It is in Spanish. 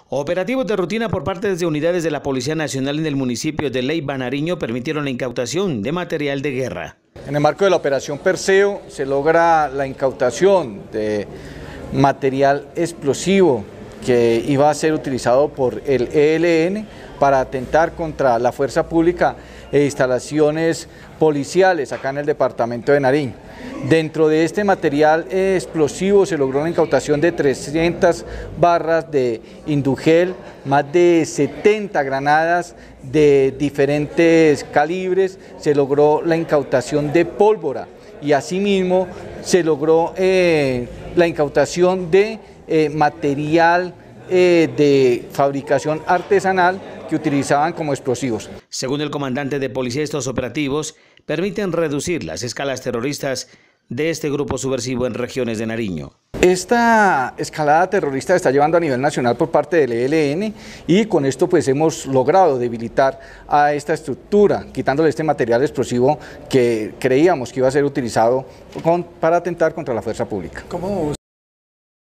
Operativos de rutina por parte de unidades de la Policía Nacional en el municipio de Leiva, Nariño, permitieron la incautación de material de guerra. En el marco de la operación Perseo se logra la incautación de material explosivo que iba a ser utilizado por el ELN para atentar contra la fuerza pública e instalaciones policiales acá en el departamento de Nariño. Dentro de este material explosivo se logró la incautación de 300 barras de indugel, más de 70 granadas de diferentes calibres, se logró la incautación de pólvora y asimismo se logró la incautación de material de fabricación artesanal que utilizaban como explosivos. Según el comandante de policía, estos operativos permiten reducir las escalas terroristas de este grupo subversivo en regiones de Nariño. Esta escalada terrorista se está llevando a nivel nacional por parte del ELN y con esto pues hemos logrado debilitar a esta estructura, quitándole este material explosivo que creíamos que iba a ser utilizado para atentar contra la fuerza pública.